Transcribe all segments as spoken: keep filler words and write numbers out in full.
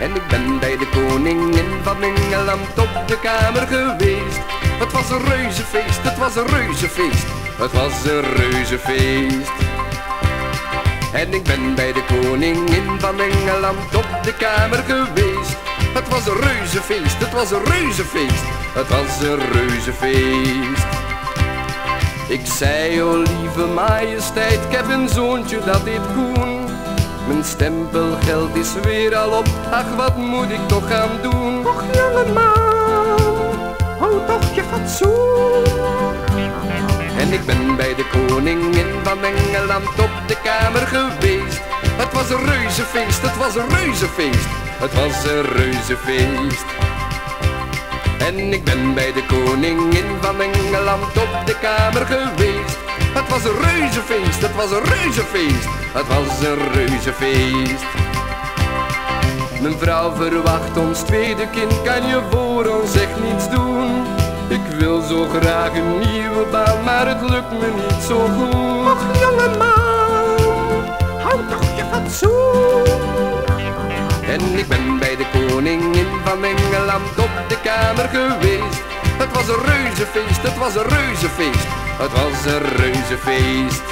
En ik ben bij de koningin van Engeland op de kamer geweest. Het was een reuzefeest, het was een reuzefeest, het was een reuzefeest. En ik ben bij de koningin van Engeland op de kamer geweest. Het was een reuzefeest, het was een reuzefeest, het was een reuzefeest. Ik zei, o lieve majesteit, ik heb een zoontje dat heet Koen. Mijn stempelgeld is weer al op, ach wat moet ik toch gaan doen? Och jongeman, hou toch je fatsoen. En ik ben bij de koningin van Engeland op de kamer geweest. Het was een reuzefeest, het was een reuzefeest, het was een reuzefeest. En ik ben bij de koningin van Engeland op de kamer geweest. Het was een reuzefeest, het was een reuzefeest, het was een reuzefeest. Mijn vrouw verwacht ons tweede kind, kan je voor ons echt niets doen? Ik wil zo graag een nieuwe baan, maar het lukt me niet zo goed. Och jongeman, hou toch je fatsoen. En ik ben bij de koningin van Engeland op de kamer geweest. Het was een reuzefeest, het was een reuzefeest, het was een reuzefeest.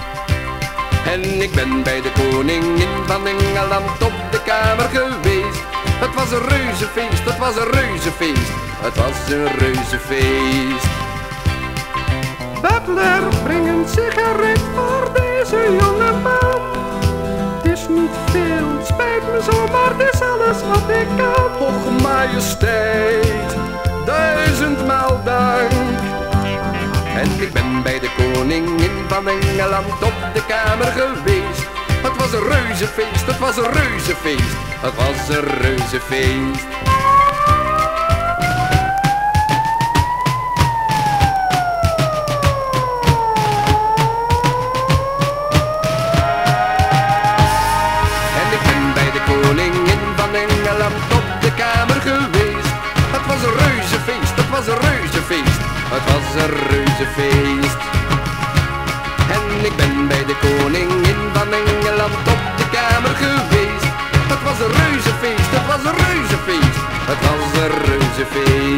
En ik ben bij de koningin van Engeland op de kamer geweest. Het was een reuzefeest, het was een reuzefeest, het was een reuzefeest. Butler, breng een sigaret voor deze jonge man. Het is niet veel, het spijt me zo, maar het is alles wat ik kan. Och majesteit, duizendmaal dank. En ik ben bij de koningin van Engeland op de kamer geweest. Het was een reuzefeest, het was een reuzefeest, het was een reuzefeest. En ik ben bij de koningin van Engeland op de kamer geweest. Het was een reuzefeest, het was een reuzefeest, het was een reuzefeest. En ik ben bij de koningin van Engeland op de kamer geweest. Het was een reuzefeest, het was een reuzefeest, het was een reuzefeest.